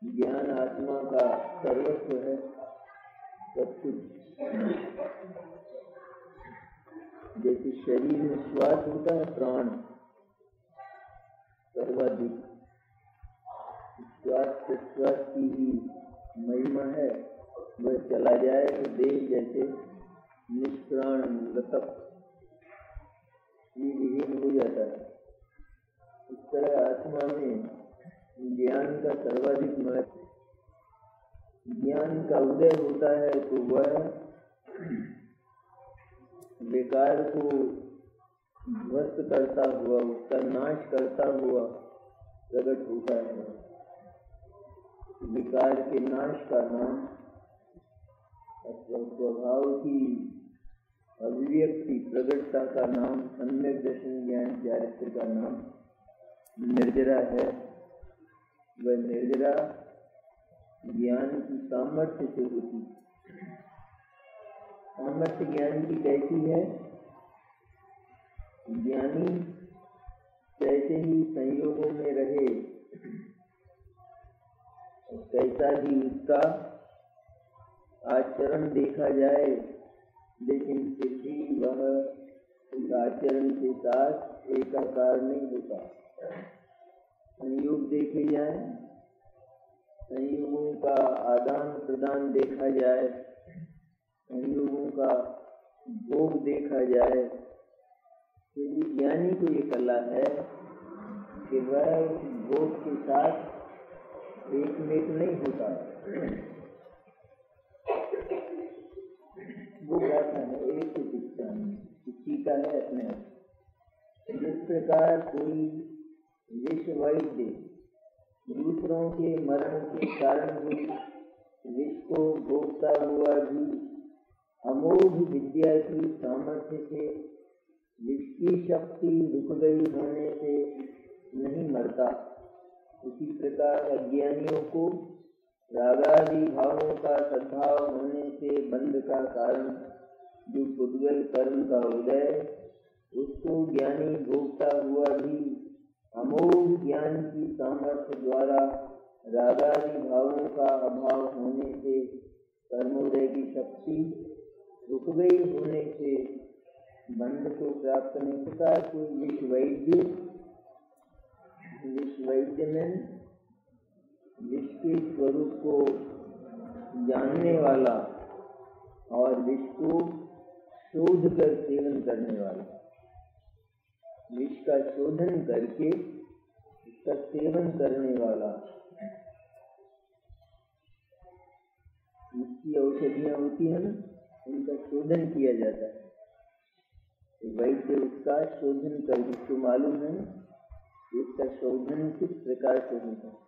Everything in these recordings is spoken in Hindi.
ज्ञान आत्मा का सर्वस्व है, सब कुछ। जैसे शरीर में श्वास होता है, प्राण सर्वाधिक, श्वास प्रश्वास की ही महिमा है। वह चला जाए तो देह जैसे निष्प्राण मृतक विहीन हो जाता है। इस तरह आत्मा में ज्ञान का सर्वाधिक महत्व। ज्ञान का उदय होता है तो वह विकार को ध्वस्त करता हुआ, उसका नाश करता हुआ प्रकट होता है। विकार के नाश का नाम स्वभाव की अभिव्यक्ति प्रकटता का नाम, सम्यक दर्शन ज्ञान चारित्र का नाम निर्जरा है। वह निर्जरा ज्ञान की सामर्थ्य से होती। सामर्थ्य ज्ञान की कैसी है? ज्ञानी कैसे ही संयोगों में रहे, कैसा भी उसका आचरण देखा जाए, लेकिन फिर भी वह उस आचरण के साथ एकाकार नहीं होता। संयोग देखे जाए, संयोगों का आदान प्रदान देखा जाए, संयोगों का भोग देखा जाए, फिर भी ज्ञानी को ये कला है कि वह उस भोग के साथ एकमेक नहीं होता। वो कहता है एक ही शिक्षा किसी का है अपने। जिस प्रकार कोई विष वैद्य दूसरों के मरण के कारण भी विष को भोगता हुआ भी अमोघ विद्या की सामर्थ्य से विष की शक्ति रुक गई होने से नहीं मरता, उसी प्रकार अज्ञानियों को रागादि भावों का सद्भाव होने से बंध का कारण जो पुद्गल कर्म का उदय, उसको ज्ञानी भोगता हुआ भी अमोघ ज्ञान की सामर्थ्य द्वारा रागादि भावों का अभाव होने से कर्मोदय की शक्ति रुक गई होने से बंध को प्राप्त नहीं होता। कोई विष वैद्य में विष के स्वरूप को जानने वाला और विष को शोध कर सेवन करने वाला, विष का शोधन करके उसका सेवन करने वाला। उसकी औषधियाँ होती है ना, उनका शोधन किया जाता है। वैद्य उसका शोधन कर, उसको मालूम है उसका शोधन किस प्रकार से होता है।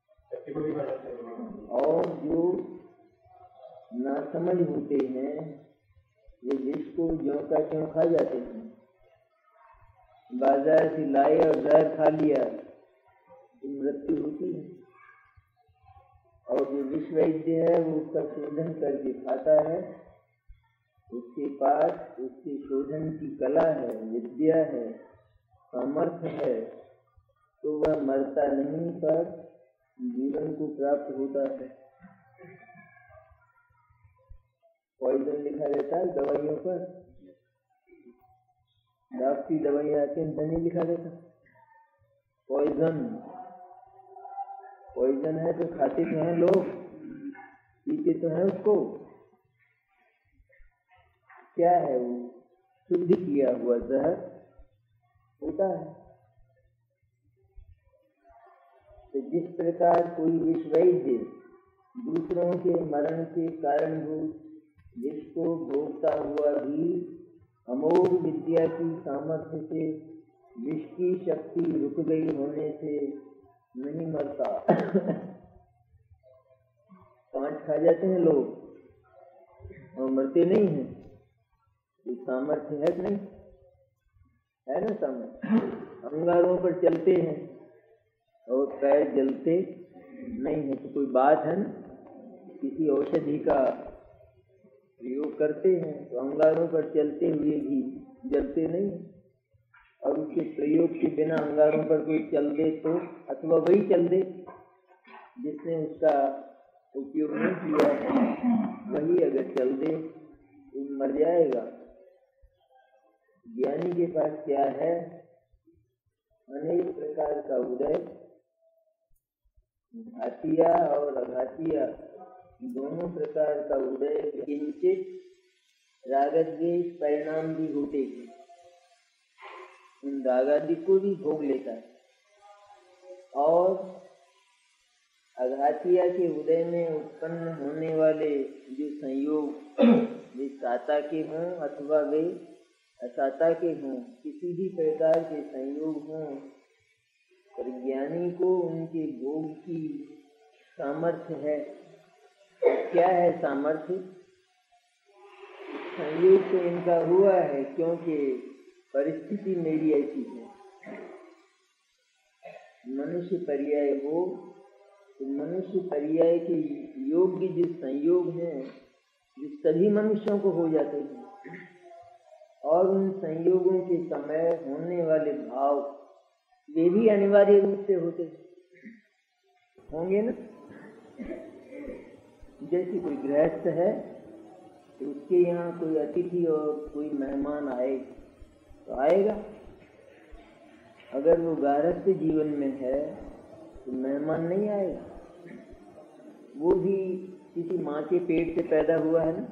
और जो नासमझ होते हैं वे विष को ज्यों का त्यों खा जाते हैं। बाजार से लाए और जहर खा लिया तो मृत्यु होती है। और जो विष वैद्य है वो उसका शोधन करके खाता है, उसके पास उसके शोधन की कला है, विद्या है, सामर्थ्य है, तो वह मरता नहीं पर जीवन को प्राप्त होता है। पॉइजन लिखा रहता है दवाइयों पर, डॉक्टरी दवाइयाँ आती हैं, नहीं लिखा रहता पॉइजन। पॉइजन है तो खाते तो हैं लोग, पीते तो हैं उसको। क्या है वो? शुद्ध किया हुआ जहर होता है। तो जिस प्रकार कोई विष वैद्य दूसरों के मरण के कारणभूत विष को भोगता हुआ भी अमोघ विद्या की सामर्थ्य से विष की शक्ति रुक गई होने से नहीं मरता। कांच खा जाते हैं लोग और मरते नहीं हैं। ये सामर्थ्य है कि नहीं? है ना सामर्थ्य? अंगारों पर चलते हैं और पैर जलते नहीं है, तो कोई बात है ना? किसी औषधि का प्रयोग करते हैं तो अंगारों पर चलते हुए भी जलते नहीं, और उसके प्रयोग के बिना अंगारों पर कोई चल दे तो, अथवा वही चल दे जिसने उसका उपयोग नहीं किया वही अगर चल दे तो मर जाएगा। ज्ञानी के पास क्या है? अनेक प्रकार का उदय, घातिया और अघातिया दोनों प्रकार का उदय, किंचित रागद्वेष परिणाम भी होते हैं, उन रागादि को भी भोग लेता है। और अघातिया के उदय में उत्पन्न होने वाले जो संयोग, वे साता के हों अथवा वे असाता के हों, किसी भी प्रकार के संयोग हों, पर ज्ञानी को उनके भोग की सामर्थ्य है। क्या है सामर्थ्य? संयोग तो इनका हुआ है क्योंकि परिस्थिति मेरी ऐसी है। मनुष्य पर्याय हो तो मनुष्य पर्याय के योग्य जो संयोग हैं जो सभी मनुष्यों को हो जाते हैं, और उन संयोगों के समय होने वाले भाव वे भी अनिवार्य रूप से होते होंगे ना। जैसे कोई गृहस्थ है तो उसके यहाँ कोई अतिथि और कोई मेहमान आए तो आएगा। अगर वो गारस्थ जीवन में है तो मेहमान नहीं आएगा। वो भी किसी माँ के पेट से पैदा हुआ है ना।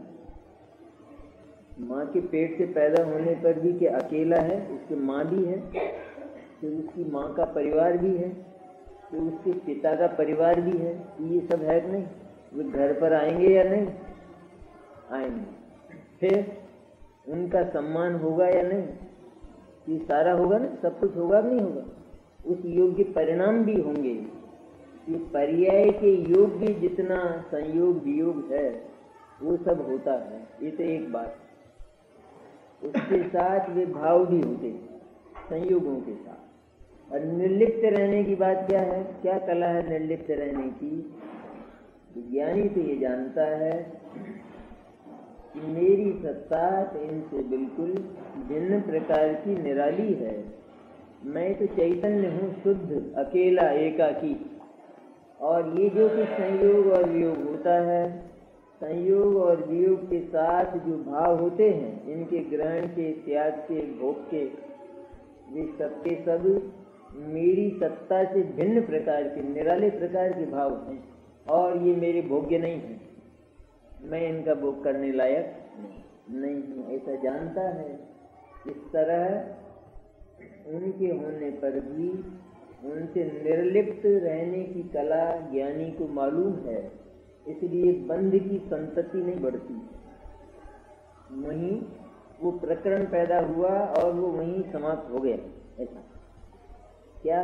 माँ के पेट से पैदा होने पर भी क्या अकेला है? उसकी माँ भी है, फिर उसकी माँ का परिवार भी है, फिर उसके पिता का परिवार भी है। ये सब है कि नहीं? वे घर पर आएंगे या नहीं? आएंगे। फिर उनका सम्मान होगा या नहीं? ये सारा होगा ना, सब कुछ होगा नहीं होगा? उस योग्य परिणाम भी होंगे। ये पर्याय के योग्य जितना संयोग वियोग है वो सब होता है। ये तो एक बात। उसके साथ वे भाव भी होते संयोगों के साथ। और निर्लिप्त रहने की बात क्या है? क्या कला है निर्लिप्त रहने की? ज्ञानी तो ये जानता है कि मेरी सत्ता इनसे बिल्कुल भिन्न प्रकार की निराली है। मैं तो चैतन्य हूँ, शुद्ध, अकेला, एकाकी। और ये जो कुछ संयोग और वियोग होता है, संयोग और वियोग के साथ जो भाव होते हैं, इनके ग्रहण के, त्याग के, भोग के, वे सबके सब मेरी सत्ता से भिन्न प्रकार के, निराले प्रकार के भाव हैं। और ये मेरे भोग्य नहीं है, मैं इनका भोग करने लायक नहीं हूँ, ऐसा जानता है। इस तरह उनके होने पर भी उनसे निर्लिप्त रहने की कला ज्ञानी को मालूम है, इसलिए बंध की संतति नहीं बढ़ती। वहीं वो प्रकरण पैदा हुआ और वो वहीं समाप्त हो गया। ऐसा क्या?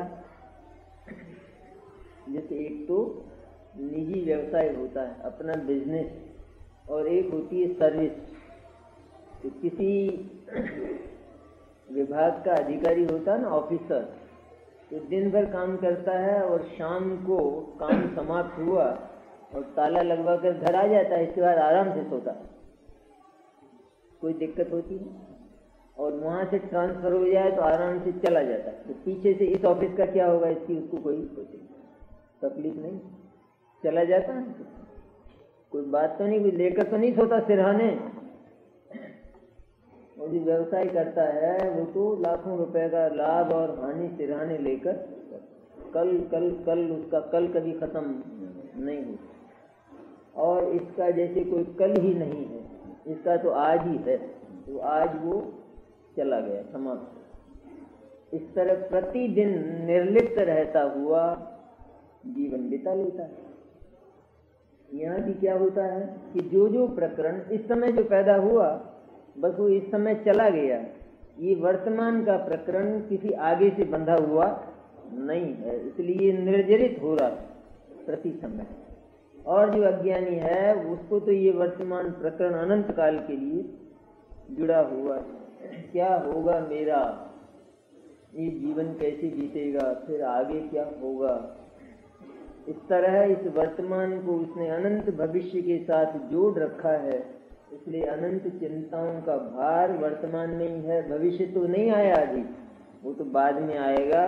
जैसे एक तो निजी व्यवसाय होता है, अपना बिजनेस, और एक होती है सर्विस। तो किसी विभाग का अधिकारी होता है ना, ऑफिसर, तो दिन भर काम करता है और शाम को काम समाप्त हुआ और ताला लगवा कर घर आ जाता है। इसके बाद आराम से सोता है, कोई दिक्कत होती है। और वहाँ से ट्रांसफर हो जाए तो आराम से चला जाता है। तो पीछे से इस ऑफिस का क्या होगा, इसकी उसको कोई तकलीफ नहीं, चला जाता है। कोई बात तो नहीं, कोई लेकर तो नहीं सोता सिरहाने। और जो व्यवसाय करता है वो तो लाखों रुपए का लाभ और हानि सिरहाने लेकर कल कल कल उसका कल कभी खत्म नहीं होता। और इसका जैसे कोई कल ही नहीं है, इसका तो आज ही है, तो आज वो चला गया, समाप्त। इस तरह प्रतिदिन निर्लिप्त रहता हुआ जीवन बिता लेता है। यहाँ भी क्या होता है कि जो जो प्रकरण इस समय जो पैदा हुआ, बस वो इस समय चला गया। ये वर्तमान का प्रकरण किसी आगे से बंधा हुआ नहीं है, इसलिए निर्जरित हो रहा प्रति समय। और जो अज्ञानी है उसको तो ये वर्तमान प्रकरण अनंत काल के लिए जुड़ा हुआ है। क्या होगा मेरा, ये जीवन कैसे बीतेगा, फिर आगे क्या होगा, इस तरह इस वर्तमान को उसने अनंत भविष्य के साथ जोड़ रखा है। इसलिए अनंत चिंताओं का भार वर्तमान में ही है। भविष्य तो नहीं आया अभी, वो तो बाद में आएगा।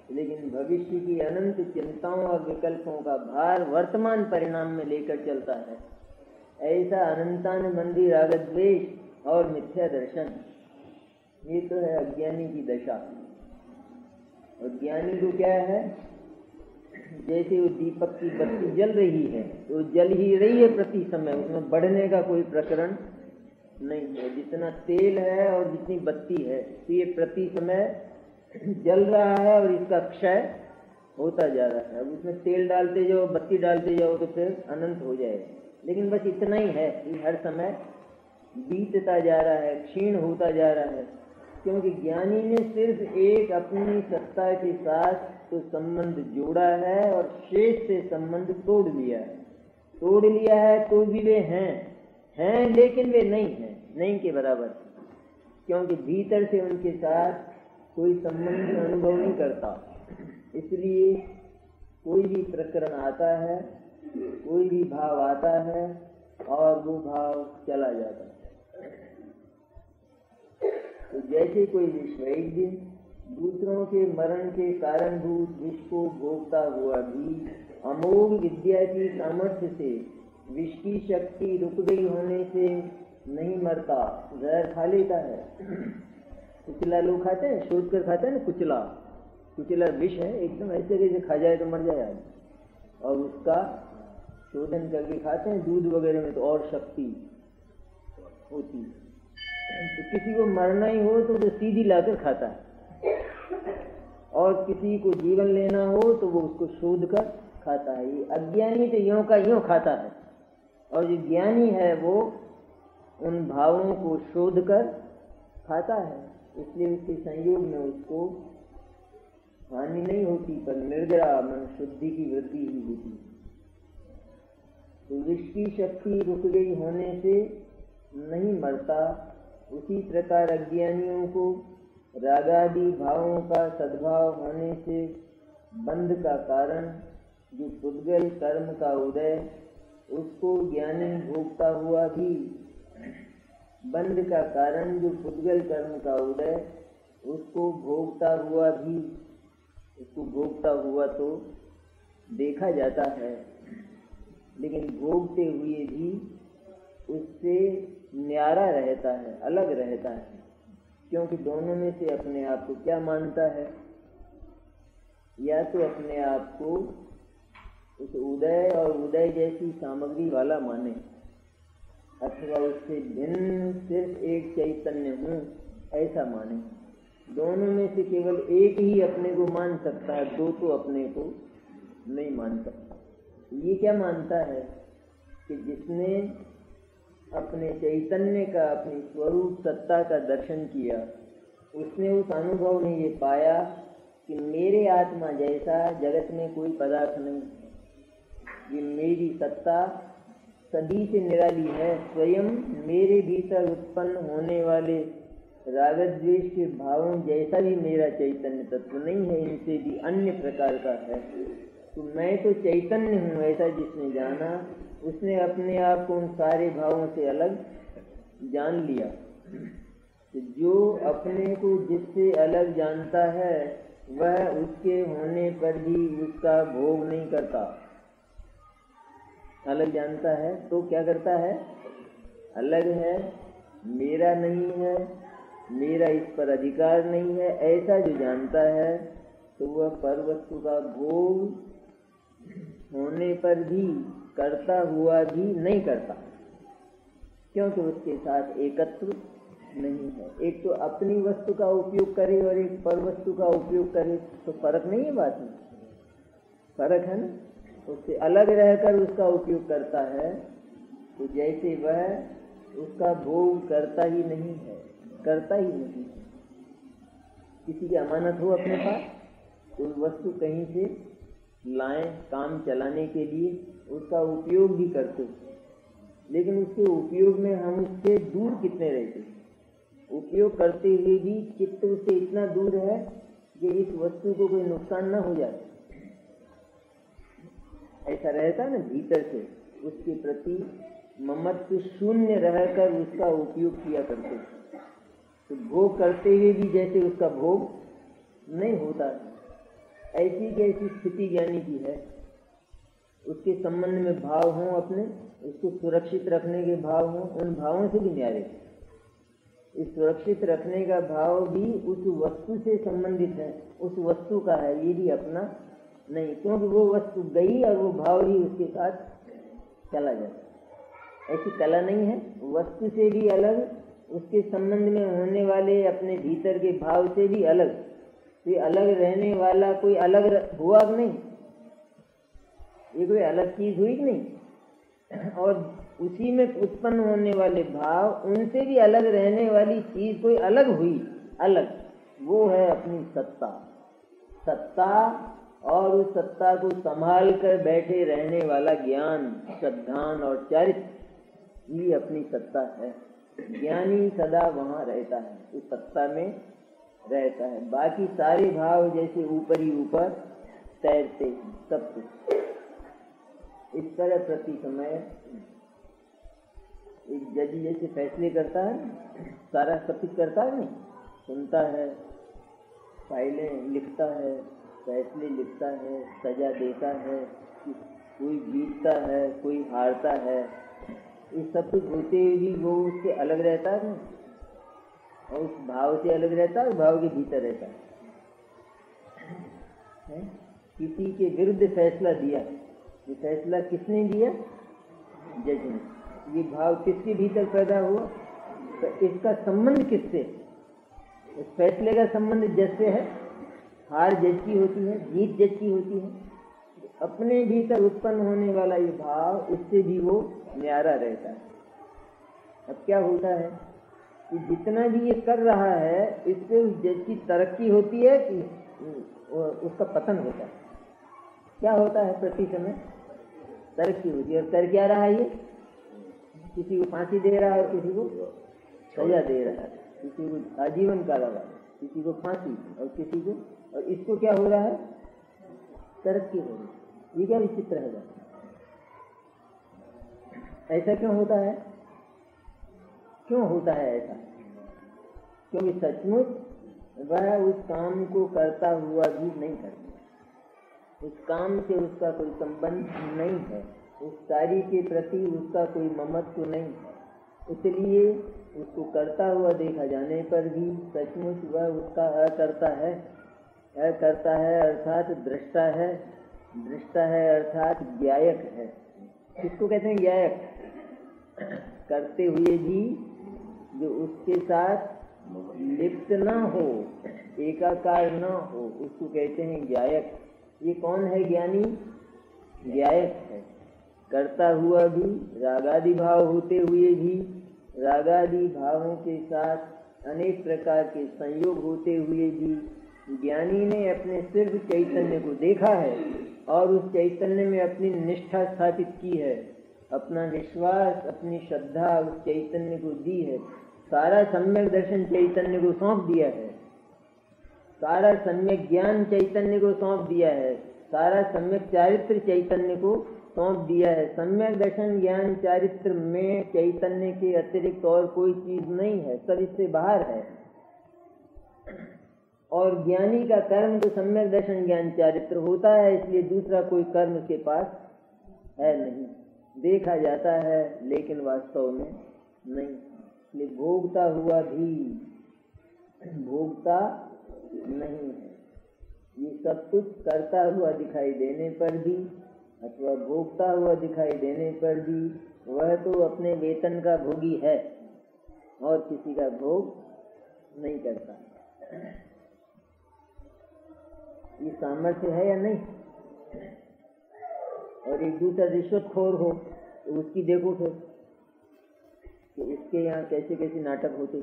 लेकिन भविष्य की अनंत चिंताओं और विकल्पों का भार वर्तमान परिणाम में लेकर चलता है। ऐसा अनंतानुबंधी राग द्वेष और मिथ्या दर्शन, ये तो है अज्ञानी की दशा। और ज्ञानी को क्या है, जैसे वो दीपक की बत्ती जल रही है तो जल ही रही है प्रति समय, उसमें बढ़ने का कोई प्रकरण नहीं है। जितना तेल है और जितनी बत्ती है तो ये प्रति समय जल रहा है और इसका क्षय होता जा रहा है। अब उसमें तेल डालते जाओ, बत्ती डालते जाओ तो फिर अनंत हो जाएगा। लेकिन बस इतना ही है कि हर समय बीतता जा रहा है, क्षीण होता जा रहा है, क्योंकि ज्ञानी ने सिर्फ एक अपनी सत्ता के साथ तो संबंध जोड़ा है और शेष से संबंध तोड़ लिया है। तोड़ लिया है तो भी वे हैं लेकिन वे नहीं के बराबर, क्योंकि भीतर से उनके साथ कोई संबंध अनुभव नहीं करता। इसलिए कोई भी प्रकरण आता है, कोई भी भाव आता है और वो भाव चला जाता है। तो जैसे कोई विश्वैज्ञ दूसरों के मरण के कारणभूत विष को भोगता हुआ भी अमोघ विद्या की सामर्थ्य से विष की शक्ति रुक गई होने से नहीं मरता, जहर खा लेता है। कुचला लोग खाते हैं, शोध कर खाते हैं ना, कुचला विष है, एकदम ऐसे जैसे खा जाए तो मर जाए आदमी, और उसका शोधन करके खाते हैं दूध वगैरह में, तो और शक्ति होती है। तो किसी को मरना ही हो तो वो सीधी लाकर खाता है, और किसी को जीवन लेना हो तो वो उसको शोध कर खाता है। ये अज्ञानी तो यों का यों खाता है, और जो ज्ञानी है वो उन भावों को शोध कर खाता है। इसलिए उसके संयोग में उसको हानि नहीं होती, पर निर्जरा मन शुद्धि की वृद्धि ही होती। तो विष की शक्ति रुक गई होने से नहीं मरता, उसी प्रकार अज्ञानियों को रागादि भावों का सद्भाव होने से बंध का कारण जो पुद्गल कर्म का उदय, उसको ज्ञानी भोगता हुआ भी, बंध का कारण जो पुद्गल कर्म का उदय, उसको भोगता हुआ तो देखा जाता है, लेकिन भोगते हुए भी उससे न्यारा रहता है, अलग रहता है, क्योंकि दोनों में से अपने आप को क्या मानता है, या तो अपने आप को उस उदय और उदय जैसी सामग्री वाला माने, अथवा उससे भिन्न सिर्फ एक चैतन्य हूँ ऐसा माने। दोनों में से केवल एक ही अपने को मान सकता है, दो तो अपने को नहीं मान सकता। ये क्या मानता है कि जिसने अपने चैतन्य का, अपनी स्वरूप सत्ता का दर्शन किया, उसने उस अनुभव में ये पाया कि मेरे आत्मा जैसा जगत में कोई पदार्थ नहीं, ये मेरी सत्ता सदी से निराली है। स्वयं मेरे भीतर उत्पन्न होने वाले राग द्वेष के भावों जैसा भी मेरा चैतन्य तत्व नहीं है, इनसे भी अन्य प्रकार का है। तो मैं तो चैतन्य हूँ ऐसा जिसने जाना, उसने अपने आप को उन सारे भावों से अलग जान लिया। तो जो अपने को जिससे अलग जानता है वह उसके होने पर भी उसका भोग नहीं करता। अलग जानता है तो क्या करता है, अलग है, मेरा नहीं है, मेरा इस पर अधिकार नहीं है, ऐसा जो जानता है तो वह परवस्तु का भोग होने पर भी करता हुआ भी नहीं करता, क्योंकि उसके साथ एकत्व नहीं है। एक तो अपनी वस्तु का उपयोग करे और एक परवस्तु का उपयोग करे, तो फर्क नहीं है बात में, फर्क है ना। उससे अलग रहकर उसका उपयोग करता है तो जैसे वह उसका भोग करता ही नहीं है, करता ही नहीं। किसी की अमानत हो अपने पास तो वस्तु कहीं से लाएं काम चलाने के लिए, उसका उपयोग भी करते, लेकिन उसके उपयोग में हम उससे दूर कितने रहते। उपयोग करते हुए भी चित्त उससे इतना दूर है कि इस वस्तु को कोई नुकसान न हो जाए, ऐसा रहता ना भीतर से। उसके प्रति ममत्व शून्य रहकर उसका उपयोग किया करते, तो भोग करते हुए भी जैसे उसका भोग नहीं होता है। ऐसी कैसी स्थिति ज्ञानी की है, उसके संबंध में भाव हों अपने, उसको सुरक्षित रखने के भाव हों, उन भावों से भी न्यारे। इस सुरक्षित रखने का भाव भी उस वस्तु से संबंधित है, उस वस्तु का है, ये भी अपना नहीं, क्योंकि वो वस्तु गई और वो भाव भी उसके साथ चला जाता। ऐसी कला नहीं है, वस्तु से भी अलग, उसके संबंध में होने वाले अपने भीतर के भाव से भी अलग। ये अलग रहने वाला कोई अलग हुआ कि नहीं, ये कोई अलग चीज हुई कि नहीं, और उसी में उत्पन्न होने वाले भाव, उनसे भी अलग रहने वाली चीज कोई अलग हुई, अलग, वो है अपनी सत्ता। सत्ता और उस सत्ता को संभाल कर बैठे रहने वाला ज्ञान, श्रद्धान और चारित्र, ये अपनी सत्ता है। ज्ञानी सदा वहाँ रहता है, उस सत्ता में रहता है। बाकी सारे भाव जैसे ऊपर ही ऊपर तैरते हैं, सब कुछ इस तरह प्रति समय एक जज जैसे फैसले करता है, सारा सब कुछ करता है, नहीं सुनता है, फाइलें लिखता है, फैसले लिखता है, सजा देता है, कोई जीतता है, कोई हारता है, ये सब कुछ होते हुए भी वो उससे अलग रहता है ना, और उस भाव से अलग रहता है, भाव के भीतर रहता है। किसी के विरुद्ध फैसला दिया, ये फैसला किसने दिया? जज ने। ये भाव किसके भीतर पैदा हुआ? तो इसका संबंध किससे? इस फैसले का संबंध जज से है, हार जज की होती है, जीत जज की होती है। अपने भीतर उत्पन्न होने वाला ये भाव, इससे भी वो न्यारा रहता है। अब क्या होता है कि जितना भी ये कर रहा है, इससे उस जज की तरक्की होती है कि उसका पतन होता है? क्या होता है? प्रति समय तरक्की होती है। और कर क्या रहा है? ये किसी को फांसी दे रहा है और किसी को सजा दे रहा है, किसी को आजीवन कारावास, किसी को फांसी और किसी को, और इसको क्या हो रहा है? तरक्की हो रही है। ये क्या विचित्र है? ऐसा क्यों होता है? क्यों होता है ऐसा? क्योंकि सचमुच वह उस काम को करता हुआ भी नहीं करता, उस काम से उसका कोई संबंध नहीं है, उस कार्य के प्रति उसका कोई ममत्व नहीं है, इसलिए उसको करता हुआ देखा जाने पर भी सचमुच वह उसका अकर्ता है। अकर्ता है अर्थात दृष्टा है, दृष्टा है अर्थात ज्ञायक है। किसको कहते हैं? ज्ञायक। करते हुए भी जो उसके साथ लिप्त न हो, एकाकार न हो, उसको कहते हैं ज्ञायक। ये कौन है ज्ञानी? ज्ञायक है। करता हुआ भी, रागादि भाव होते हुए भी, रागादि भावों के साथ अनेक प्रकार के संयोग होते हुए भी ज्ञानी ने अपने सिर्फ चैतन्य को देखा है और उस चैतन्य में अपनी निष्ठा स्थापित की है, अपना विश्वास, अपनी श्रद्धा उस चैतन्य को दी है, सारा सम्यक दर्शन चैतन्य को सौंप दिया है, सारा सम्यक ज्ञान चैतन्य को सौंप दिया है, सारा सम्यक चारित्र चैतन्य को सौंप दिया है। सम्यक दर्शन ज्ञान चारित्र में चैतन्य के अतिरिक्त और कोई चीज नहीं है, सब इससे बाहर है। और ज्ञानी का कर्म तो सम्यक दर्शन ज्ञान चारित्र होता है, इसलिए दूसरा कोई कर्म के पास है नहीं। देखा जाता है लेकिन वास्तव में नहीं। इसलिए भोगता हुआ भी भोगता नहीं है। ये सब कुछ करता हुआ दिखाई देने पर भी अथवा भोगता हुआ दिखाई देने पर भी वह तो अपने वेतन का भोगी है और किसी का भोग नहीं करता। ये सामर्थ्य है या नहीं? और एक दूसरा रिश्वतखोर हो तो उसकी देखो फिर कि इसके यहाँ कैसे कैसे नाटक होते।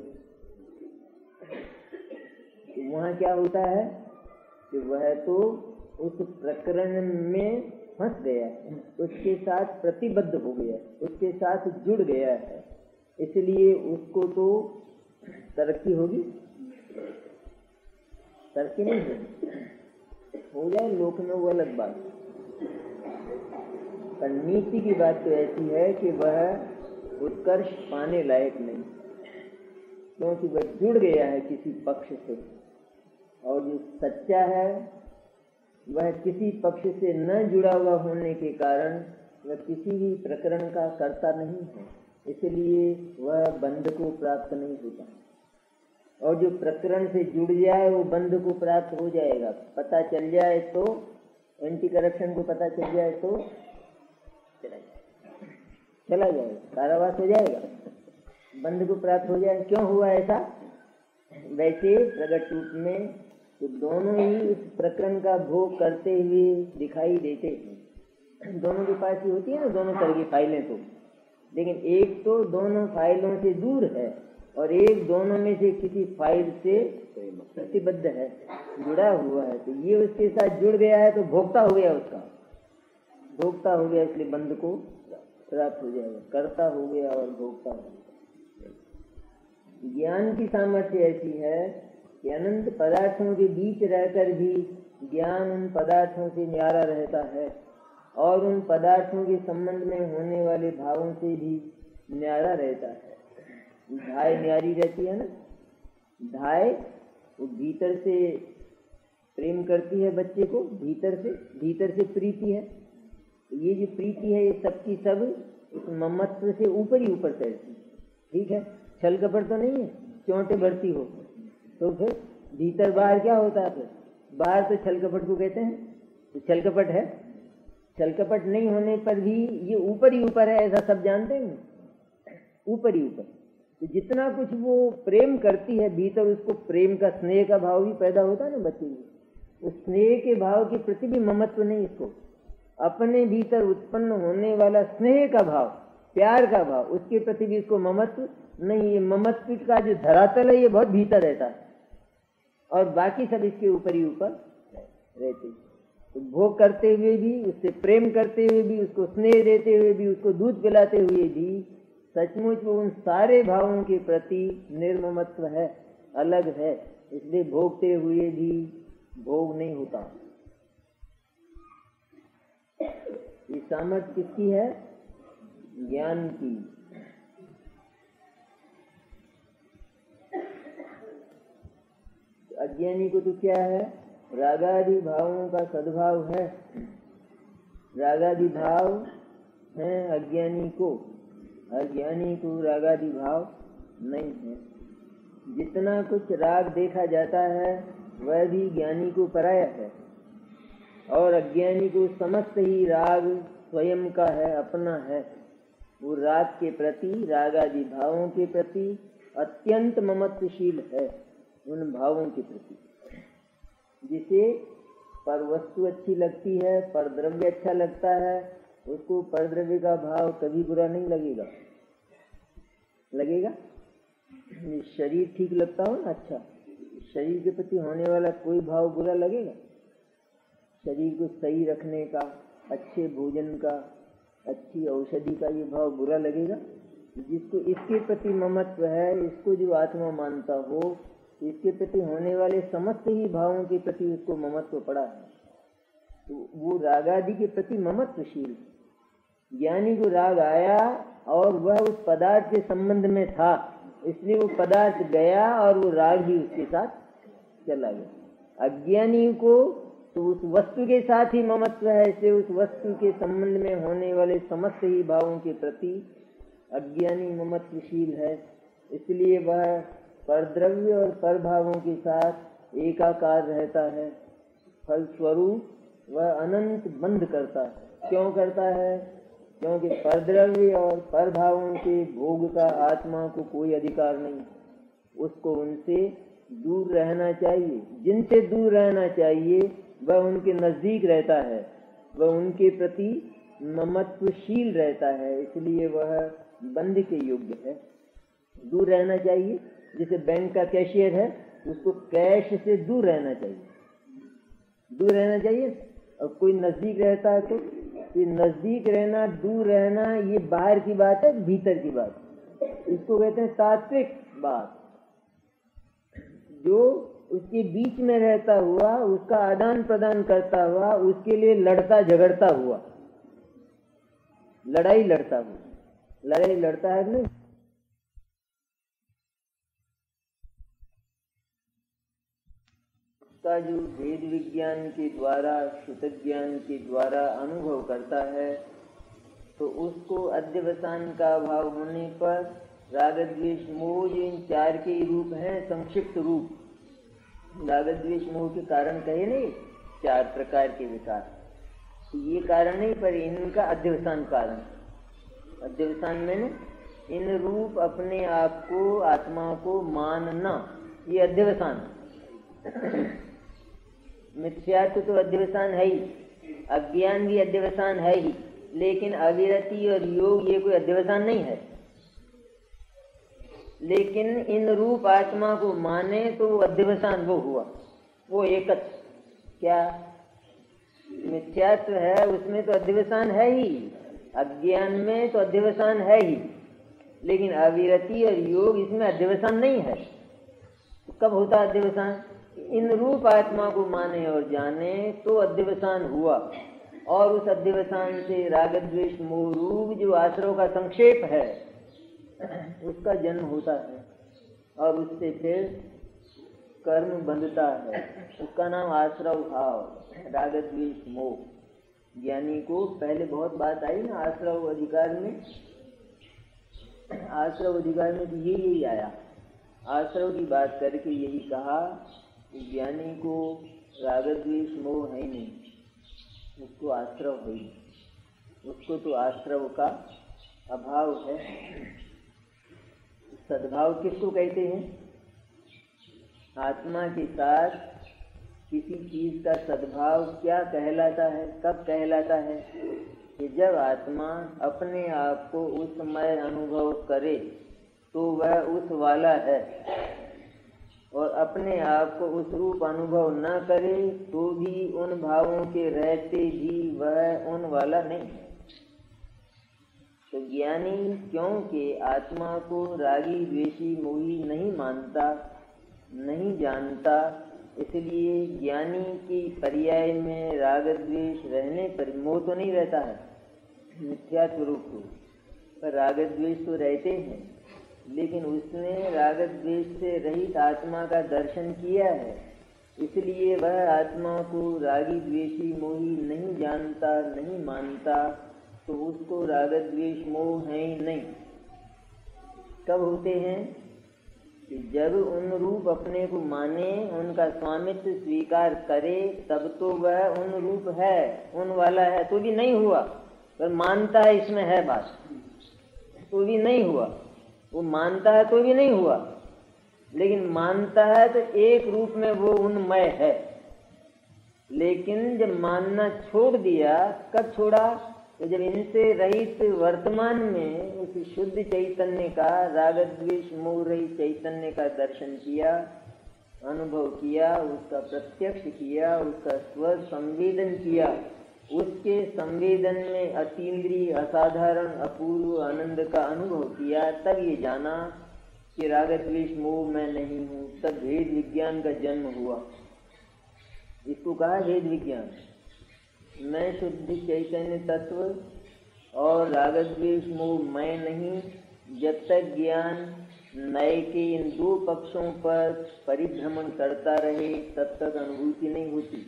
तो वहाँ क्या होता है कि वह तो उस प्रकरण में फंस गया है, उसके साथ प्रतिबद्ध हो गया, उसके साथ जुड़ गया है, इसलिए उसको तो तरक्की होगी, तरक्की नहीं हो जाए लोक में वो अलग बात। पर नीति की बात तो ऐसी है कि वह उत्कर्ष पाने लायक नहीं, क्योंकि वह जुड़ गया है किसी पक्ष से, और जो सच्चा है वह किसी पक्ष से न जुड़ा हुआ होने के कारण वह किसी भी प्रकरण का कर्ता नहीं है, इसलिए वह बंध को प्राप्त नहीं होता। और जो प्रकरण से जुड़ जाए वो बंध को प्राप्त हो जाएगा। पता चल जाए तो, एंटी करप्शन को पता चल जाए तो चला जाएगा, कारावास हो जाएगा, बंध को प्राप्त हो जाए। क्यों हुआ ऐसा? वैसे प्रगट रूप में तो दोनों ही इस प्रकरण का भोग करते हुए दिखाई देते हैं। दोनों के पास ही होती है ना दोनों तरह की फाइलें तो, लेकिन एक तो दोनों फाइलों से दूर है और एक दोनों में से किसी फाइल से प्रतिबद्ध है, जुड़ा हुआ है। तो ये उसके साथ जुड़ गया है तो भोक्ता हो गया, उसका भोक्ता हो गया, इसलिए बंध को प्राप्त हो जाएगा। कर्ता हो गया और भोक्ता हो गया। ज्ञान की सामर्थ्य ऐसी है कि अनंत पदार्थों के बीच रहकर भी ज्ञान उन पदार्थों से न्यारा रहता है और उन पदार्थों के संबंध में होने वाले भावों से भी न्यारा रहता है। धाय न्यारी रहती है ना, धाय वो भीतर से प्रेम करती है बच्चे को, भीतर से प्रीति है। ये जो प्रीति है ये सबकी सब उस ममत्व से ऊपर ही ऊपर तैरती, ठीक है, छल कपट तो नहीं है, चोंटे भरती हो तो फिर भीतर बाहर क्या होता है? फिर बाहर तो छल कपट को कहते हैं, तो छल कपट है। छल कपट नहीं होने पर भी ये ऊपर ही ऊपर है, ऐसा सब जानते हैं, ऊपर ही ऊपर। तो जितना कुछ वो प्रेम करती है भीतर, उसको प्रेम का, स्नेह का भाव भी पैदा होता है ना बच्चे को। उस स्नेह के भाव के प्रति भी ममत्व नहीं, इसको अपने भीतर उत्पन्न होने वाला स्नेह का भाव, प्यार का भाव, उसके प्रति भी इसको ममत्व नहीं। ये ममत्व का जो धरातल है ये बहुत भीतर रहता है और बाकी सब इसके ऊपर ही ऊपर रहते। तो भोग करते हुए भी, उससे प्रेम करते हुए भी, उसको स्नेह देते हुए भी, उसको दूध पिलाते हुए भी सचमुच वो उन सारे भावों के प्रति निर्ममत्व है, अलग है, इसलिए भोगते हुए भी भोग नहीं होता। ये सामर्थ्य किसकी है? ज्ञान की। अज्ञानी को तो क्या है? रागादि भावों का सद्भाव है, रागादि भाव है अज्ञानी को, अज्ञानी को रागादि भाव नहीं है। जितना कुछ राग देखा जाता है वह भी ज्ञानी को पराया है और अज्ञानी को समस्त ही राग स्वयं का है, अपना है। वो राग के प्रति, रागादि भावों के प्रति अत्यंत ममत्वशील है, उन भावों के प्रति। जिसे पर वस्तु अच्छी लगती है, पर द्रव्य अच्छा लगता है, उसको पर द्रव्य का भाव कभी बुरा नहीं लगेगा। लगेगा? शरीर ठीक लगता हो ना, अच्छा, शरीर के प्रति होने वाला कोई भाव बुरा लगेगा? शरीर को सही रखने का, अच्छे भोजन का, अच्छी औषधि का ये भाव बुरा लगेगा? जिसको इसके प्रति ममत्व है, इसको जो आत्मा मानता हो, इसके प्रति होने वाले समस्त ही भावों के प्रति उसको ममत्व पड़ा है, तो वो रागादि के प्रति ममत्वशील। ज्ञानी को राग आया और वह उस पदार्थ के संबंध में था, इसलिए वो पदार्थ गया और वो राग भी उसके साथ चला गया। अज्ञानी को तो उस वस्तु के साथ ही ममत्व है, इसलिए उस वस्तु के संबंध में होने वाले समस्त ही भावों के प्रति अज्ञानी ममत्वशील है, इसलिए वह परद्रव्य और परभावों के साथ एकाकार रहता है। फलस्वरूप वह अनंत बंध करता है। क्यों करता है? क्योंकि परद्रव्य और परभावों के भोग का आत्मा को कोई अधिकार नहीं, उसको उनसे दूर रहना चाहिए। जिनसे दूर रहना चाहिए वह उनके नजदीक रहता है, वह उनके प्रति ममत्वशील रहता है, इसलिए वह बंध के योग्य है। दूर रहना चाहिए। जैसे बैंक का कैशियर है, उसको कैश से दूर रहना चाहिए, दूर रहना चाहिए। और कोई नजदीक रहता है तो ये नजदीक रहना, दूर रहना, ये बाहर की बात है, भीतर की बात। इसको कहते हैं तात्विक बात। जो उसके बीच में रहता हुआ, उसका आदान प्रदान करता हुआ, उसके लिए लड़ता झगड़ता हुआ, लड़ाई लड़ता हुआ, लड़ाई लड़ता है नहीं, उसका जो भेद विज्ञान के द्वारा, शुद्ध ज्ञान के द्वारा अनुभव करता है, तो उसको अध्यवसान का भाव होने पर राग द्वेष मोह, जो इन चार के रूप हैं, संक्षिप्त रूप, राग द्वेष मोह के कारण कहे नहीं, चार प्रकार के विकार, तो ये कारण नहीं, पर इनका अध्यवसान कारण। अध्यवसान में इन रूप अपने आप को, आत्मा को मानना, ये अध्यवसान। मिथ्यात्व तो अध्यवसान है ही, अज्ञान भी अध्यवसान है ही, लेकिन अविरति और योग ये कोई अध्यवसान नहीं है। लेकिन इन रूप आत्मा को माने तो वो अध्यवसान वो हुआ, वो एकच। क्या मिथ्यात्व है उसमें तो अध्यवसान है ही, अज्ञान में तो अध्यवसान है ही, लेकिन अविरति और योग इसमें अध्यवसान नहीं है। तो कब होता अध्यवसान? इन रूप आत्मा को माने और जाने तो अध्यवसान हुआ, और उस अध्यवसान से राग द्वेष मोह रूप जो आश्रव का संक्षेप है उसका जन्म होता है, और उससे फिर कर्म बंधता है। उसका नाम आश्रव भाव, राग द्वेष मोह। ज्ञानी को पहले बहुत बात आई ना आश्रव अधिकार में, आश्रव अधिकार में तो यही आया, आश्रव की बात करके यही कहा कि ज्ञानी को राग द्वेष मोह है नहीं, उसको आश्रव है, उसको तो आश्रव का अभाव है। सद्भाव किसको कहते हैं? आत्मा के साथ किसी चीज का सद्भाव क्या कहलाता है, कब कहलाता है? कि जब आत्मा अपने आप को उसमय अनुभव करे तो वह उस वाला है, और अपने आप को उस रूप अनुभव न करे तो भी उन भावों के रहते भी वह उन वाला नहीं है। तो ज्ञानी क्योंकि आत्मा को रागी द्वेषी मोही नहीं मानता, नहीं जानता, इसलिए ज्ञानी की पर्याय में राग द्वेष रहने पर मोह तो नहीं रहता है, मिथ्यात्व रूप को, पर राग द्वेष तो रहते हैं। लेकिन उसने राग द्वेष से रहित आत्मा का दर्शन किया है, इसलिए वह आत्मा को रागी द्वेषी मोही नहीं जानता, नहीं मानता, तो उसको राग द्वेष मोह है ही नहीं। कब होते हैं? कि जब उन रूप अपने को माने, उनका स्वामित्व स्वीकार करे, तब तो वह उन रूप है, उन वाला है, तो भी नहीं हुआ, पर मानता है इसमें है बात, तो भी नहीं हुआ। वो मानता है तो भी नहीं हुआ, लेकिन मानता है तो एक रूप में वो उनमय है। लेकिन जब मानना छोड़ दिया, कब छोड़ा? तो जब इनसे रहित वर्तमान में उस शुद्ध चैतन्य का, राग द्वेष मोह रहित चैतन्य का दर्शन किया, अनुभव किया, उसका प्रत्यक्ष किया, उसका स्व संवेदन किया, उसके संवेदन में अतीन्द्रिय असाधारण अपूर्व आनंद का अनुभव किया, तब ये जाना कि राग द्वेष मोह मैं नहीं हूँ। तब भेद विज्ञान का जन्म हुआ। इसको कहा भेद विज्ञान। मैं शुद्ध चैतन्य तत्व और राग द्वेष मोह मैं नहीं, जब तक ज्ञान नए के इन दो पक्षों पर परिभ्रमण करता रहे तब तक अनुभूति नहीं होती।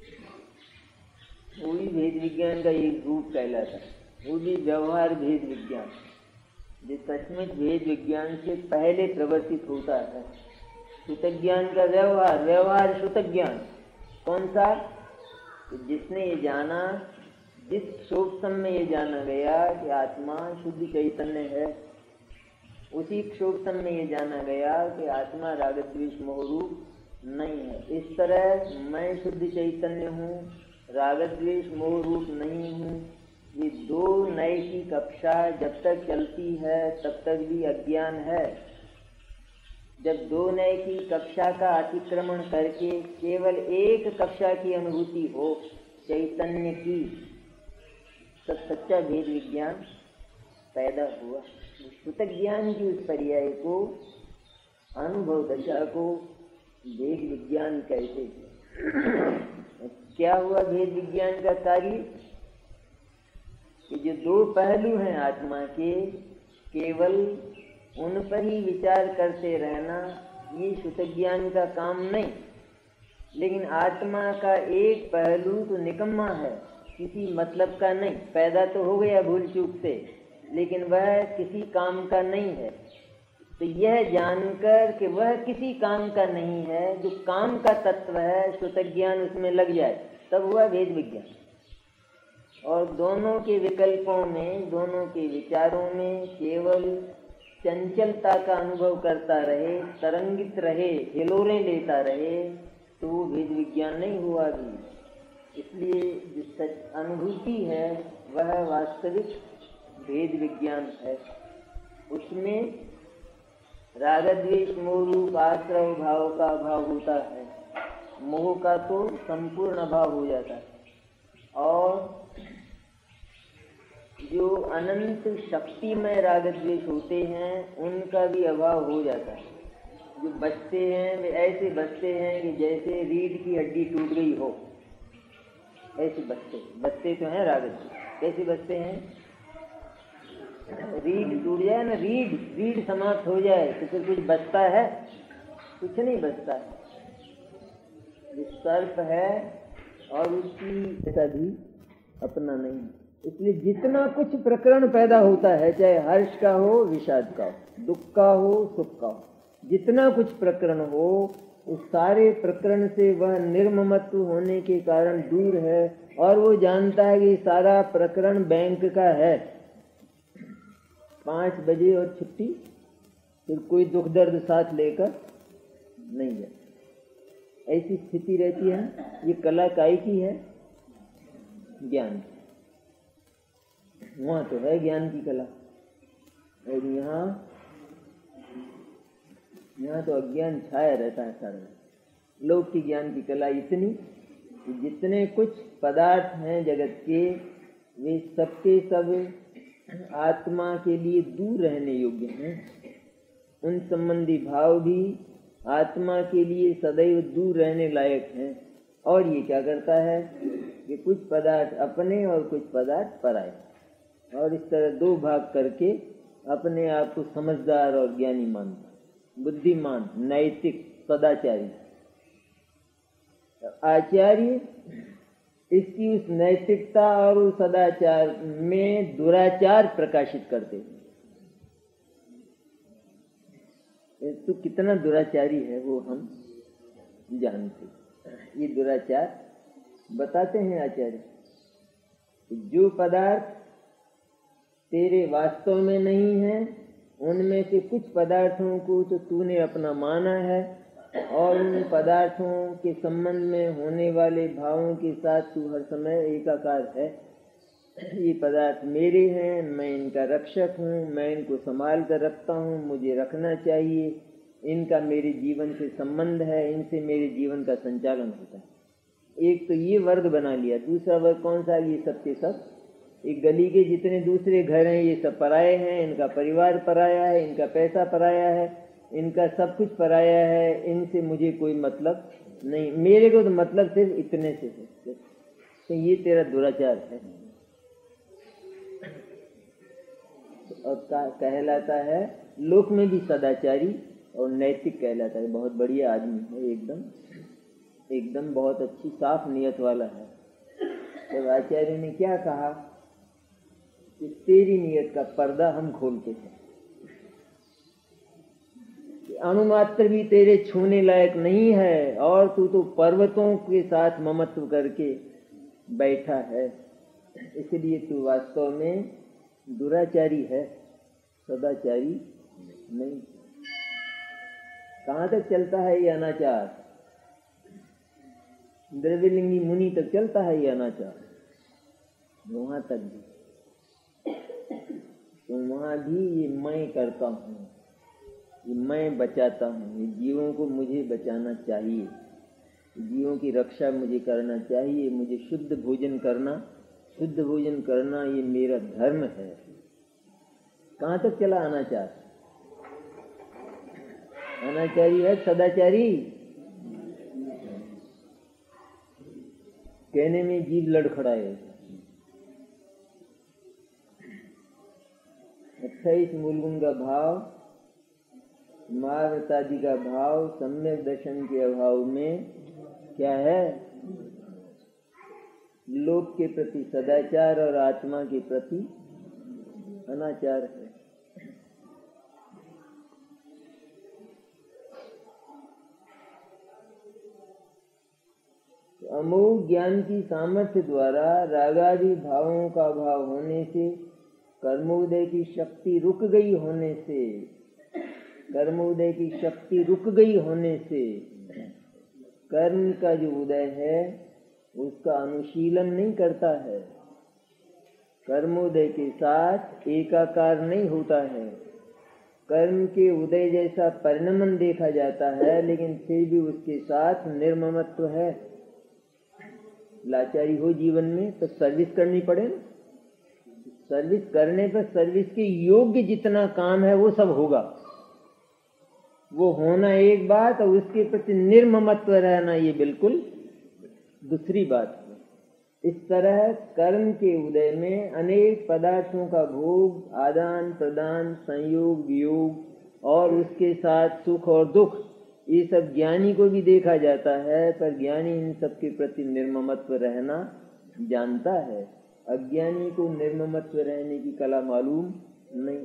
वो भी भेद विज्ञान का एक रूप कहलाता है, वो भी व्यवहार भेद विज्ञान, जो सचमुच भेद विज्ञान से पहले प्रवर्तित होता है। शुद्ध ज्ञान का व्यवहार, व्यवहार शुद्ध ज्ञान कौन सा? जिसने ये जाना, जिस क्षोभसम में ये जाना गया कि आत्मा शुद्ध चैतन्य है, उसी क्षोभसम में ये जाना गया कि आत्मा राग द्वेष मोह रूप नहीं है। इस तरह मैं शुद्ध चैतन्य हूँ, राग द्वेष मोह रूप नहीं हूँ, ये दो नए की कक्षा जब तक चलती है तब तक भी अज्ञान है। जब दो नए की कक्षा का अतिक्रमण करके केवल एक कक्षा की अनुभूति हो चैतन्य की, तब सच्चा भेद विज्ञान पैदा हुआ। शुद्ध ज्ञान की उस पर्याय को, अनुभव दशा को भेद विज्ञान कहते हैं। क्या हुआ भेद विज्ञान का कार्य? कि जो दो पहलू हैं आत्मा के, केवल उन पर ही विचार करते रहना, ये शुद्ध ज्ञान का काम नहीं। लेकिन आत्मा का एक पहलू तो निकम्मा है, किसी मतलब का नहीं। पैदा तो हो गया भूल चूक से, लेकिन वह किसी काम का नहीं है। तो यह जानकर कि वह किसी काम का नहीं है, जो काम का तत्व है, श्रुतज्ञान उसमें लग जाए, तब हुआ भेद विज्ञान। और दोनों के विकल्पों में, दोनों के विचारों में केवल चंचलता का अनुभव करता रहे, तरंगित रहे, हिलोरें लेता रहे, तो वो भेद विज्ञान नहीं हुआ भी। इसलिए जो सच अनुभूति है वह वास्तविक भेद विज्ञान है। उसमें राग द्वेष मोह रूप आश्रय भाव का अभाव होता है, मोह का तो संपूर्ण अभाव हो जाता है, और जो अनंत शक्तिमय राग द्वेष होते हैं उनका भी अभाव हो जाता है। जो बचते हैं वे ऐसे बचते हैं कि जैसे रीढ़ की हड्डी टूट गई हो, ऐसे बचते तो हैं राग द्वेष। कैसे बचते हैं? रीढ़ टूट जाए ना, रीढ़ समाप्त हो जाए तो फिर कुछ बचता है? कुछ नहीं बचता है। जो सर्प है और उसकी ऐसा भी अपना नहीं। इसलिए जितना कुछ प्रकरण पैदा होता है, चाहे हर्ष का हो, विषाद का हो, दुख का हो, सुख का हो, जितना कुछ प्रकरण हो, उस सारे प्रकरण से वह निर्ममत्व होने के कारण दूर है, और वो जानता है कि सारा प्रकरण बैंक का है। 5 बजे और छुट्टी, फिर कोई दुख दर्द साथ लेकर नहीं है। ऐसी स्थिति रहती है। ये कला काय की है? ज्ञान। वहाँ तो है ज्ञान की कला, और यहाँ तो अज्ञान छाया रहता है सारा। लोक की ज्ञान की कला इतनी कि जितने कुछ पदार्थ हैं जगत के, वे सबके सब आत्मा के लिए दूर रहने योग्य हैं। उन संबंधी भाव भी आत्मा के लिए सदैव दूर रहने लायक हैं। और ये क्या करता है कि कुछ पदार्थ अपने और कुछ पदार्थ पराये, और इस तरह 2 भाग करके अपने आप को समझदार और ज्ञानी मानता, बुद्धिमान, नैतिक, सदाचारी। आचार्य इसकी उस नैतिकता और उस सदाचार में दुराचार प्रकाशित करते हैं। तो कितना दुराचारी है वो हम जानते। ये दुराचार बताते हैं आचार्य। जो पदार्थ तेरे वास्तव में नहीं है, उनमें से कुछ पदार्थों को तो तूने अपना माना है, और उन पदार्थों के संबंध में होने वाले भावों के साथ तू हर समय एकाकार है। ये पदार्थ मेरे हैं, मैं इनका रक्षक हूँ, मैं इनको संभाल कर रखता हूँ, मुझे रखना चाहिए, इनका मेरे जीवन से संबंध है, इनसे मेरे जीवन का संचालन होता है। एक तो ये वर्ग बना लिया। दूसरा वर्ग कौन सा? ये सब के सब एक गली के जितने दूसरे घर हैं, ये सब पराये हैं। इनका परिवार पराया है, इनका पैसा पराया है, इनका सब कुछ पराया है। इनसे मुझे कोई मतलब नहीं, मेरे को तो मतलब सिर्फ इतने से है। तो ये तेरा दुराचार है। और कहलाता है लोक में भी सदाचारी और नैतिक कहलाता है। बहुत बढ़िया आदमी है, एकदम बहुत अच्छी साफ नियत वाला है। तो आचार्य ने क्या कहा कि तेरी नियत का पर्दा हम खोलते हैं। अणुमात्र भी तेरे छूने लायक नहीं है, और तू तो पर्वतों के साथ ममत्व करके बैठा है। इसलिए तू वास्तव में दुराचारी है, सदाचारी नहीं। कहाँ तक चलता है ये अनाचार? द्रव्यलिंगी मुनि तक चलता है ये अनाचार, वहां तक भी। तो वहां भी ये मैं करता हूँ, ये मैं बचाता हूँ, ये जीवों को मुझे बचाना चाहिए, जीवों की रक्षा मुझे करना चाहिए, मुझे शुद्ध भोजन करना ये मेरा धर्म है। कहाँ तक चला अनाचार? अनाचारी है सदाचारी? कहने में जीभ लड़खड़ाए। 28 मूलगुण का भाव, महाव्रतादि का भाव, सम्यक दर्शन के अभाव में क्या है? लोक के प्रति सदाचार और आत्मा के प्रति अनाचार है। अमोघ ज्ञान की सामर्थ्य द्वारा रागादि भावों का अभाव होने से, कर्मोदय की शक्ति रुक गई होने से, कर्मोदय की शक्ति रुक गई होने से कर्म का जो उदय है उसका अनुशीलन नहीं करता है। कर्मोदय के साथ एकाकार नहीं होता है। कर्म के उदय जैसा परिणमन देखा जाता है, लेकिन फिर भी उसके साथ निर्ममत्व है। लाचारी हो जीवन में तो सर्विस करनी पड़े ना। सर्विस करने पर सर्विस के योग्य जितना काम है वो सब होगा। वो होना एक बात और उसके प्रति निर्ममत्व रहना ये बिल्कुल दूसरी बात है। इस तरह कर्म के उदय में अनेक पदार्थों का भोग, आदान प्रदान, संयोग वियोग और उसके साथ सुख और दुख, ये सब ज्ञानी को भी देखा जाता है, पर ज्ञानी इन सब के प्रति निर्ममत्व रहना जानता है। अज्ञानी को निर्ममत्व रहने की कला मालूम नहीं।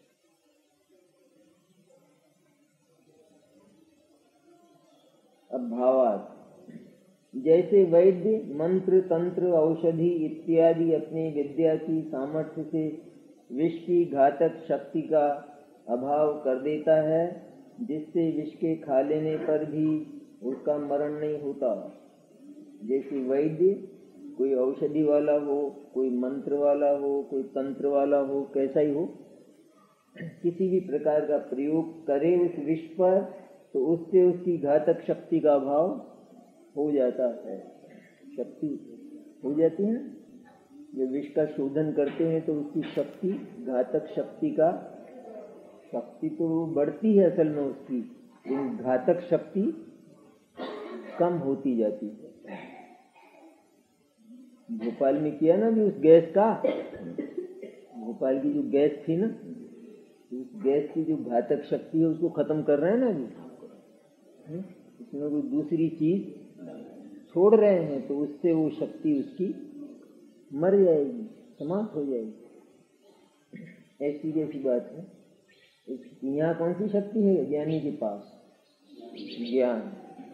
अब भावार्थ, जैसे वैद्य मंत्र तंत्र औषधि इत्यादि अपनी विद्या की सामर्थ्य से विष की घातक शक्ति का अभाव कर देता है, जिससे विष के खा लेने पर भी उसका मरण नहीं होता। जैसे वैद्य कोई औषधि वाला हो, कोई मंत्र वाला हो, कोई तंत्र वाला हो, कैसा ही हो, किसी भी प्रकार का प्रयोग करे उस विष पर, तो उससे उसकी घातक शक्ति का अभाव हो जाता है। शक्ति हो जाती है। जब विष का शोधन करते हैं तो उसकी शक्ति, घातक शक्ति का, शक्ति तो बढ़ती है असल में उसकी, लेकिन घातक शक्ति कम होती जाती है। भोपाल में किया ना भी उस गैस का, भोपाल की जो गैस थी ना, उस गैस की जो घातक शक्ति है उसको खत्म कर रहे हैं ना अभी। उसमें कोई दूसरी चीज छोड़ रहे हैं तो उससे वो शक्ति उसकी मर जाएगी, समाप्त हो जाएगी। ऐसी जैसी बात है। यहाँ कौन सी शक्ति है ज्ञानी के पास? ज्ञान।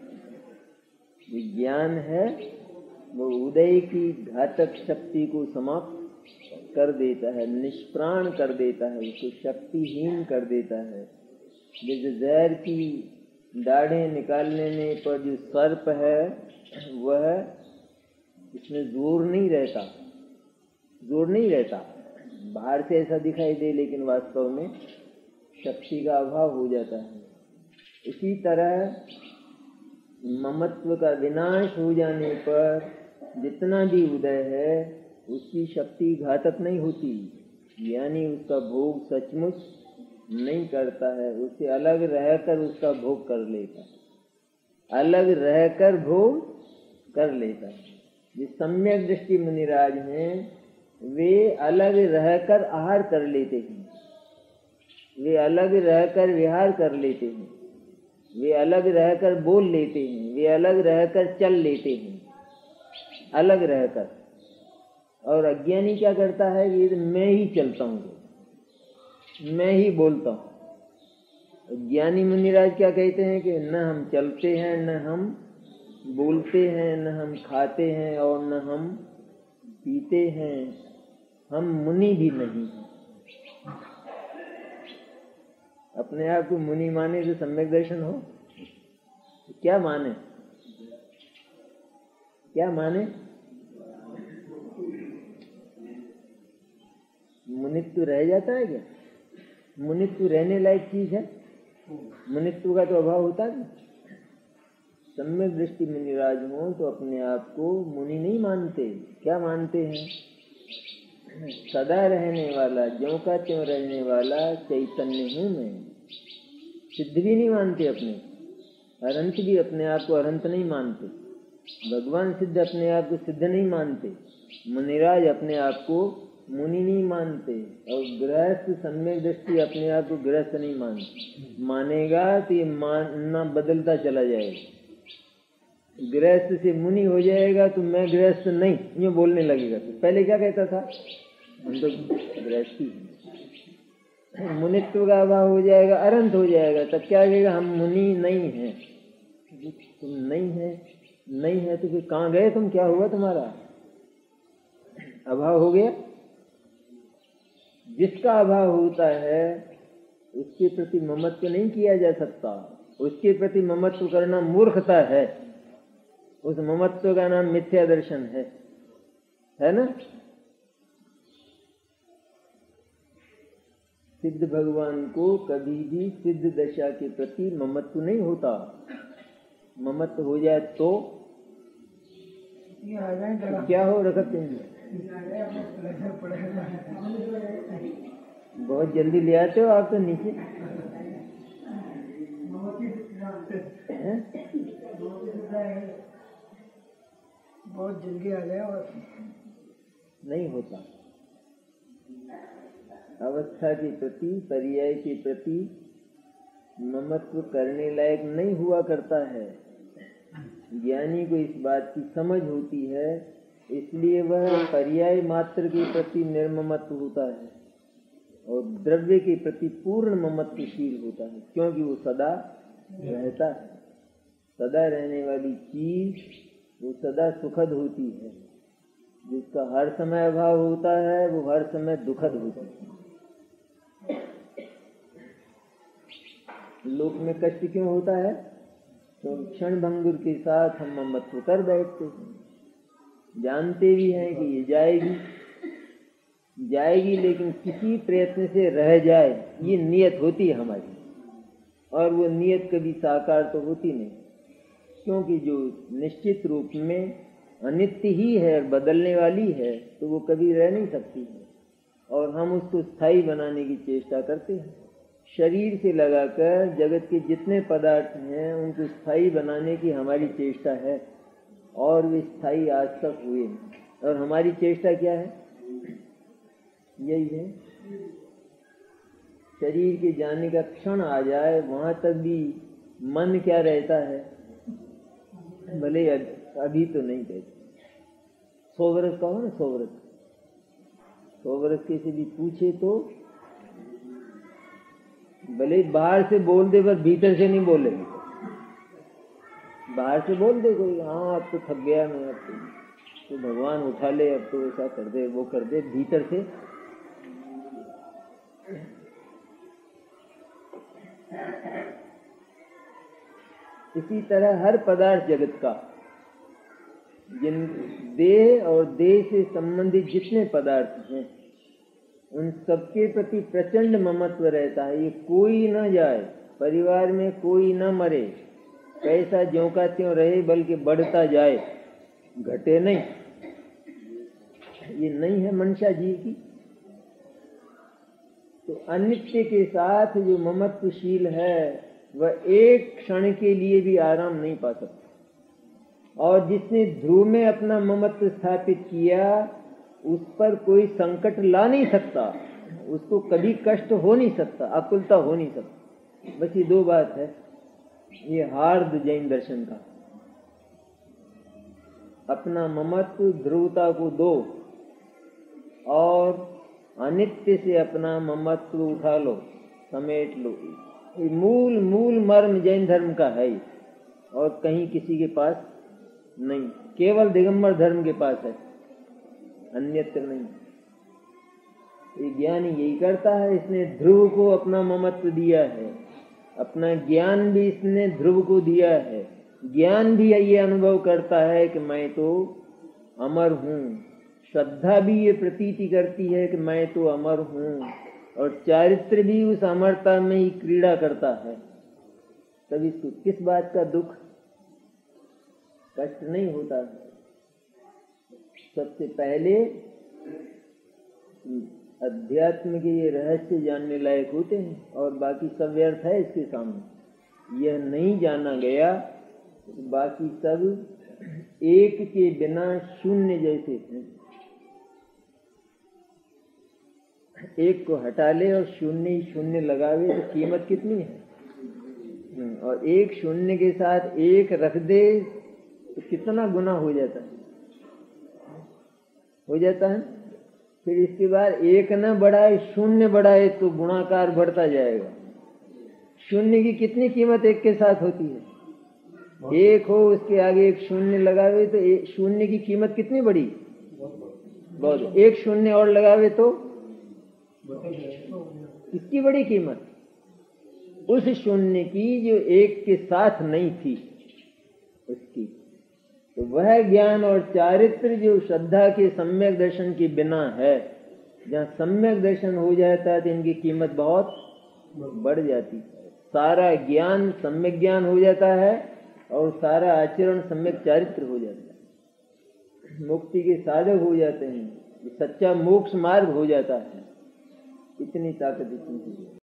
ज्ञान है वो उदय की घातक शक्ति को समाप्त कर देता है, निष्प्राण कर देता है, उसको शक्तिहीन कर देता है। जैसे जहर की दाढ़ें निकालने पर जो सर्प है वह इसमें जोर नहीं रहता, जोर नहीं रहता, बाहर से ऐसा दिखाई दे लेकिन वास्तव में शक्ति का अभाव हो जाता है। इसी तरह ममत्व का विनाश हो जाने पर जितना भी उदय है उसकी शक्ति घातक नहीं होती, यानी उसका भोग सचमुच नहीं करता है, उससे अलग रहकर उसका भोग कर लेता है, अलग रहकर भोग कर लेता है। जिस सम्यक दृष्टि मुनिराज हैं वे अलग रहकर आहार कर लेते हैं, वे अलग रहकर विहार कर लेते हैं, वे अलग रहकर बोल लेते हैं, वे अलग रहकर चल लेते हैं, अलग रहकर। और अज्ञानी क्या करता है कि मैं ही चलता हूँ, मैं ही बोलता हूँ। ज्ञानी मुनिराज क्या कहते हैं कि न हम चलते हैं, न हम बोलते हैं, न हम खाते हैं और न हम पीते हैं, हम मुनि भी नहीं। अपने आप को मुनि माने तो सम्यक दर्शन हो, क्या माने, क्या माने? मुनित्व रह जाता है क्या? मुनित्व रहने लायक चीज है? मुनित्व का तो अभाव होता है। सम्यक दृष्टि में निराज हो तो अपने आप को मुनि नहीं मानते, क्या मानते हैं? सदा रहने वाला, ज्यों का त्यों रहने वाला चैतन्य हूँ मैं। सिद्ध भी नहीं मानते अपने, अनंत भी अपने आप को अनंत नहीं मानते, भगवान सिद्ध अपने आप को सिद्ध नहीं मानते, मुनिराज अपने आप को मुनि नहीं मानते, और गृहस्थ सम्यक दृष्टि अपने आप को गृहस्थ नहीं मानते। मानेगा तो ये मानना बदलता चला जाएगा। गृहस्थ से मुनि हो जाएगा तो मैं गृहस्थ नहीं, यूँ बोलने लगेगा। तो पहले क्या कहता था, हम तो गृहस्थी, मुनित्व का अभाव हो जाएगा, अरंत हो जाएगा, तब क्या कहेगा, हम मुनि नहीं हैं। तुम नहीं है, नहीं है तो फिर कहाँ गए तुम, क्या हुआ तुम्हारा, अभाव हो गया। जिसका अभाव होता है उसके प्रति ममत्व नहीं किया जा सकता, उसके प्रति ममत्व करना मूर्खता है, उस ममत्व का नाम मिथ्या दर्शन है ना। सिद्ध भगवान को कभी भी सिद्ध दशा के प्रति ममत्व नहीं होता। ममत्व हो जाए तो क्या हो रखते हैं, बहुत जल्दी ले आते हो आप तो नीचे। बहुत जल्दी आ जाए और नहीं होता। अवस्था के प्रति, पर्याय के प्रति ममत्व करने लायक नहीं हुआ करता है। ज्ञानी को इस बात की समझ होती है, इसलिए वह पर्याय मात्र के प्रति निर्ममत्व होता है और द्रव्य के प्रति पूर्ण ममत्वशील होता है, क्योंकि वो सदा रहता है। सदा रहने वाली चीज वो सदा सुखद होती है, जिसका हर समय अभाव होता है वो हर समय दुखद होता है। लोक में कष्ट क्यों होता है, तो क्षण भंगुर के साथ हम ममत्व कर बैठते हैं, जानते भी हैं कि ये जाएगी लेकिन किसी प्रयत्न से रह जाए, ये नियत होती है हमारी, और वो नियत कभी साकार तो होती नहीं, क्योंकि जो निश्चित रूप में अनित्य ही है और बदलने वाली है तो वो कभी रह नहीं सकती है, और हम उसको स्थायी बनाने की चेष्टा करते हैं। शरीर से लगाकर जगत के जितने पदार्थ हैं उनको स्थायी बनाने की हमारी चेष्टा है, और वे स्थायी आज तक हुए। और हमारी चेष्टा क्या है, यही है, शरीर के जाने का क्षण आ जाए वहां तक भी मन क्या रहता है, भले अभी तो नहीं कहते। 100 वर्ष का हो ना, 100 वर्ष किसी भी पूछे तो भले बाहर से बोल दे पर भीतर से नहीं बोलेंगे। बाहर से बोल दे कोई, हाँ अब तो थक गया मैं, अब तो भगवान उठा ले, अब तो ऐसा कर दे वो कर दे, भीतर से इसी तरह हर पदार्थ जगत का, जिन देह और देह से संबंधित जितने पदार्थ हैं उन सबके प्रति प्रचंड ममत्व रहता है। ये कोई न जाए, परिवार में कोई न मरे, पैसा ज्यों का त्यों रहे बल्कि बढ़ता जाए, घटे नहीं, ये नहीं है मंशा जीव की। तो अनित्य के साथ जो ममत्वशील है वह एक क्षण के लिए भी आराम नहीं पा सकता, और जिसने ध्रुव में अपना ममत्व स्थापित किया उस पर कोई संकट ला नहीं सकता, उसको कभी कष्ट हो नहीं सकता, अकुलता हो नहीं सकता। बस ये 2 बात है, ये हार्द जैन दर्शन का। अपना ममत्व ध्रुवता को दो और अनित्य से अपना ममत्व उठा लो, समेट लो। ये मूल मर्म जैन धर्म का है, और कहीं किसी के पास नहीं, केवल दिगंबर धर्म के पास है, अन्यत्र नहीं। ये ज्ञानी यही करता है, इसने ध्रुव को अपना ममत्व दिया है, अपना ज्ञान भी इसने ध्रुव को दिया है। ज्ञान भी ये अनुभव करता है कि मैं तो अमर हूँ, श्रद्धा भी ये प्रतीति करती है कि मैं तो अमर हूँ, और चारित्र भी उस अमरता में ही क्रीड़ा करता है। तब इसको किस बात का दुख, कष्ट नहीं होता। सबसे पहले अध्यात्म के ये रहस्य जानने लायक होते हैं, और बाकी सब व्यर्थ है इसके सामने। यह नहीं जाना गया तो बाकी सब एक के बिना शून्य जैसे हैं। एक को हटा ले और शून्य ही शून्य लगावे तो कीमत कितनी है, और एक शून्य के साथ एक रख दे तो कितना गुना हो जाता है, हो जाता है। फिर इसके बाद एक न बढ़ाए शून्य बढ़ाए तो गुणाकार बढ़ता जाएगा। शून्य की कितनी कीमत एक के साथ होती है? एक हो उसके आगे एक शून्य लगावे तो शून्य की कीमत कितनी बड़ी? बहुत। एक शून्य और लगावे तो कितनी बड़ी कीमत? उस शून्य की जो एक के साथ नहीं थी उसकी। तो वह ज्ञान और चारित्र जो श्रद्धा के सम्यक दर्शन के बिना है, जहाँ सम्यक दर्शन हो जाता है तो इनकी कीमत बहुत बढ़ जाती। सारा ज्ञान सम्यक ज्ञान हो जाता है और सारा आचरण सम्यक चारित्र हो जाता है। मुक्ति के साधक हो जाते हैं, सच्चा मोक्ष मार्ग हो जाता है। इतनी ताकत इतनी